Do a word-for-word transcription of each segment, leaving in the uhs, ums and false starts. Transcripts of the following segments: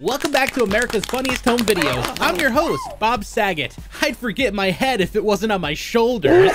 Welcome back to America's Funniest Home Videos. I'm your host, Bob Saget. I'd forget my head if it wasn't on my shoulders.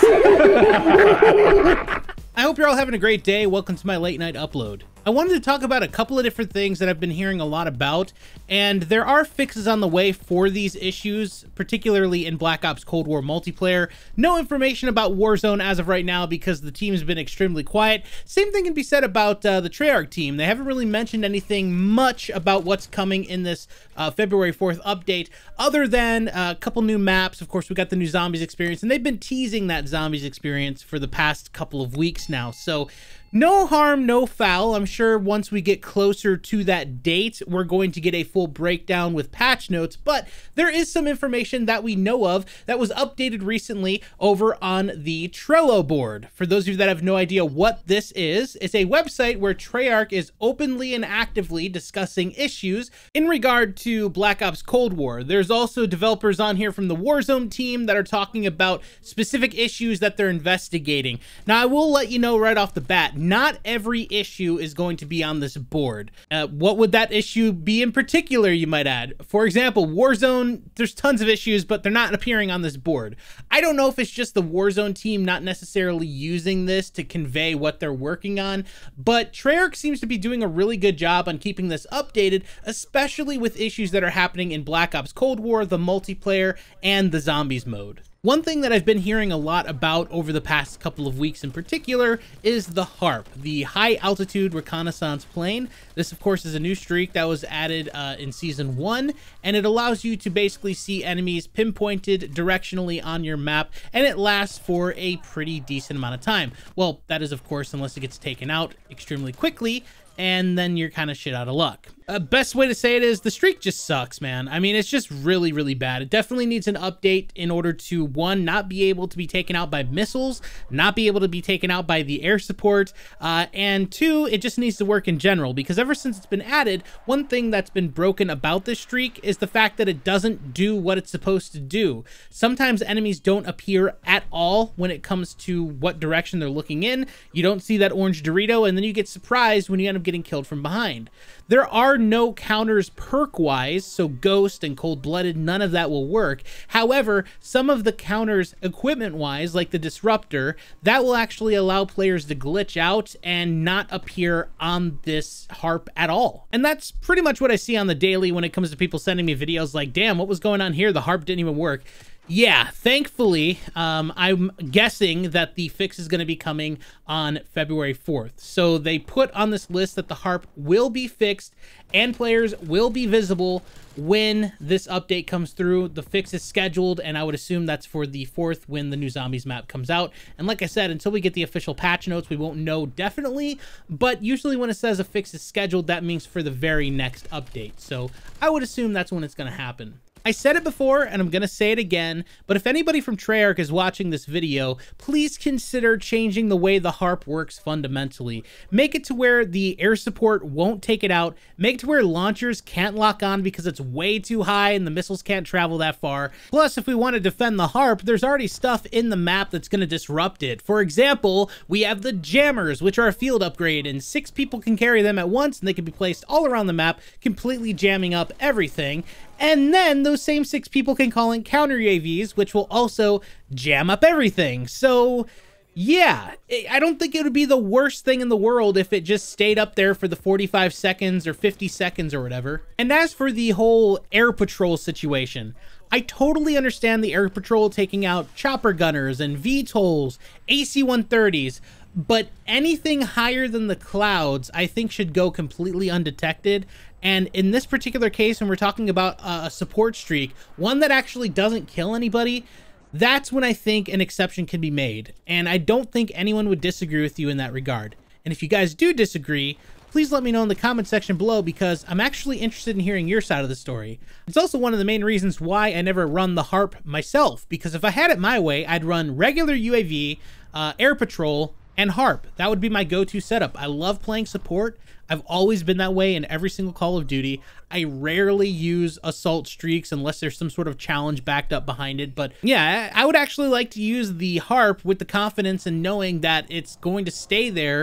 I hope you're all having a great day. Welcome to my late night upload. I wanted to talk about a couple of different things that I've been hearing a lot about, and there are fixes on the way for these issues, particularly in Black Ops Cold War multiplayer. No information about Warzone as of right now because the team's been extremely quiet. Same thing can be said about uh, the Treyarch team. They haven't really mentioned anything much about what's coming in this uh, February fourth update, other than a couple new maps. Of course, we got the new Zombies experience, and they've been teasing that Zombies experience for the past couple of weeks now. So no harm, no foul. I'm sure once we get closer to that date, we're going to get a full breakdown with patch notes, but there is some information that we know of that was updated recently over on the Trello board. For those of you that have no idea what this is, it's a website where Treyarch is openly and actively discussing issues in regard to Black Ops Cold War. There's also developers on here from the Warzone team that are talking about specific issues that they're investigating. Now, I will let you know right off the bat, not every issue is going to be on this board. Uh, what would that issue be in particular, you might add? For example, Warzone, there's tons of issues, but they're not appearing on this board. I don't know if it's just the Warzone team not necessarily using this to convey what they're working on, but Treyarch seems to be doing a really good job on keeping this updated, especially with issues that are happening in Black Ops Cold War, the multiplayer, and the Zombies mode. One thing that I've been hearing a lot about over the past couple of weeks in particular is the HARP, the High Altitude Reconnaissance Plane. This, of course, is a new streak that was added uh, in Season one, and it allows you to basically see enemies pinpointed directionally on your map, and it lasts for a pretty decent amount of time. Well, that is, of course, unless it gets taken out extremely quickly, and then you're kind of shit out of luck. Uh, best way to say it is the streak just sucks, man. I mean, it's just really, really bad. It definitely needs an update in order to, one, not be able to be taken out by missiles, not be able to be taken out by the air support, uh, and two, it just needs to work in general, because ever since it's been added, one thing that's been broken about this streak is the fact that it doesn't do what it's supposed to do. Sometimes enemies don't appear at all when it comes to what direction they're looking in. You don't see that orange Dorito, and then you get surprised when you end up getting killed from behind. There are no counters perk-wise, so Ghost and Cold-Blooded, none of that will work. However, some of the counters equipment-wise, like the Disruptor, that will actually allow players to glitch out and not appear on this HARP at all. And that's pretty much what I see on the daily when it comes to people sending me videos like, damn, what was going on here? The HARP didn't even work. Yeah, thankfully, um, I'm guessing that the fix is going to be coming on February fourth. So they put on this list that the HARP will be fixed and players will be visible when this update comes through. The fix is scheduled, and I would assume that's for the fourth when the new Zombies map comes out. And like I said, until we get the official patch notes, we won't know definitely, but usually when it says a fix is scheduled, that means for the very next update. So I would assume that's when it's going to happen. I said it before, and I'm going to say it again, but if anybody from Treyarch is watching this video, please consider changing the way the HARP works fundamentally. Make it to where the air support won't take it out. Make it to where launchers can't lock on because it's way too high and the missiles can't travel that far. Plus, if we want to defend the HARP, there's already stuff in the map that's going to disrupt it. For example, we have the Jammers, which are a field upgrade, and six people can carry them at once, and they can be placed all around the map, completely jamming up everything. And then those same six people can call in counter U A Vs, which will also jam up everything. So yeah, I don't think it would be the worst thing in the world if it just stayed up there for the forty-five seconds or fifty seconds or whatever. And as for the whole air patrol situation, I totally understand the air patrol taking out chopper gunners and V TOLs, A C one thirties, but anything higher than the clouds, I think, should go completely undetected. And in this particular case, when we're talking about a support streak, one that actually doesn't kill anybody, that's when I think an exception can be made. And I don't think anyone would disagree with you in that regard. And if you guys do disagree, please let me know in the comment section below, because I'm actually interested in hearing your side of the story. It's also one of the main reasons why I never run the HARP myself, because if I had it my way, I'd run regular U A V, uh, air patrol, and HARP. That would be my go-to setup. I love playing support. I've always been that way in every single Call of Duty. I rarely use assault streaks unless there's some sort of challenge backed up behind it. But yeah, I would actually like to use the HARP with the confidence and knowing that it's going to stay there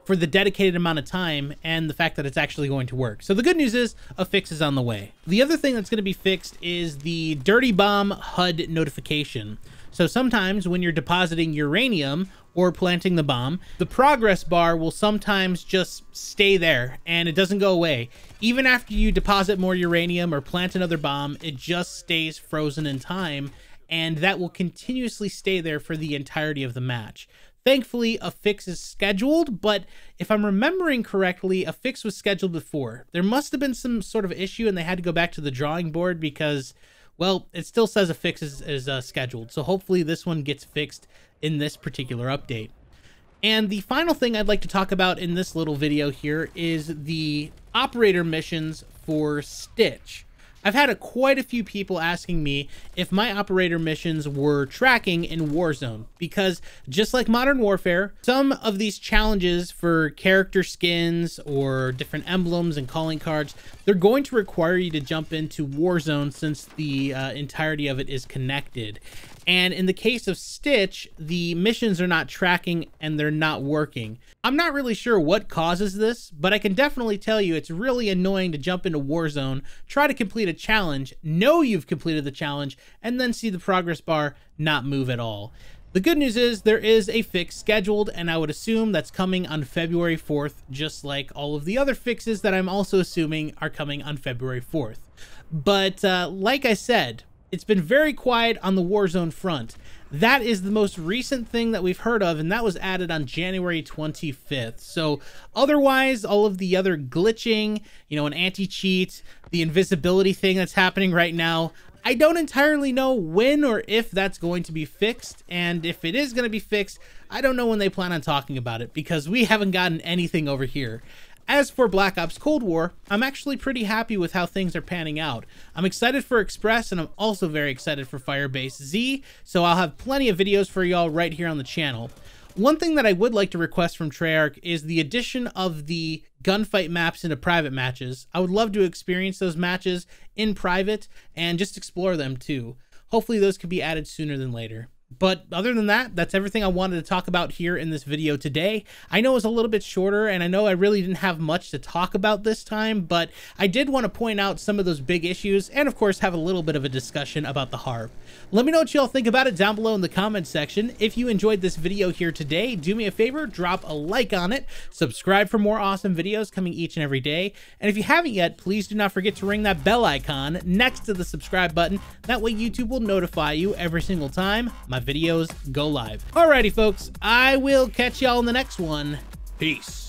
for the dedicated amount of time and the fact that it's actually going to work. So the good news is a fix is on the way. The other thing that's going to be fixed is the Dirty Bomb H U D notification. So sometimes when you're depositing uranium or planting the bomb, the progress bar will sometimes just stay there and it doesn't go away. Even after you deposit more uranium or plant another bomb, it just stays frozen in time, and that will continuously stay there for the entirety of the match. Thankfully, a fix is scheduled, but if I'm remembering correctly, a fix was scheduled before. There must have been some sort of issue and they had to go back to the drawing board because, well, it still says a fix is, is uh, scheduled. So hopefully this one gets fixed in this particular update. And the final thing I'd like to talk about in this little video here is the operator missions for Stitch. I've had a, quite a few people asking me if my operator missions were tracking in Warzone, because just like Modern Warfare, some of these challenges for character skins or different emblems and calling cards, they're going to require you to jump into Warzone since the uh, entirety of it is connected. And in the case of Stitch, the missions are not tracking and they're not working. I'm not really sure what causes this, but I can definitely tell you it's really annoying to jump into Warzone, try to complete a challenge, know you've completed the challenge, and then see the progress bar not move at all. The good news is there is a fix scheduled, and I would assume that's coming on February fourth, just like all of the other fixes that I'm also assuming are coming on February fourth. But uh, like I said, it's been very quiet on the Warzone front. That is the most recent thing that we've heard of, and that was added on January twenty-fifth. So otherwise, all of the other glitching, you know, an anti-cheat, the invisibility thing that's happening right now, I don't entirely know when or if that's going to be fixed. And if it is going to be fixed, I don't know when they plan on talking about it, because we haven't gotten anything over here. As for Black Ops Cold War, I'm actually pretty happy with how things are panning out. I'm excited for Express, and I'm also very excited for Firebase Z, so I'll have plenty of videos for y'all right here on the channel. One thing that I would like to request from Treyarch is the addition of the gunfight maps into private matches. I would love to experience those matches in private and just explore them too. Hopefully those could be added sooner than later. But other than that, that's everything I wanted to talk about here in this video today. I know it was a little bit shorter, and I know I really didn't have much to talk about this time, but I did want to point out some of those big issues and, of course, have a little bit of a discussion about the HARP. Let me know what y'all think about it down below in the comments section. If you enjoyed this video here today, do me a favor, drop a like on it, subscribe for more awesome videos coming each and every day, and if you haven't yet, please do not forget to ring that bell icon next to the subscribe button. That way YouTube will notify you every single time my videos go live. Alrighty folks, I will catch y'all in the next one. Peace.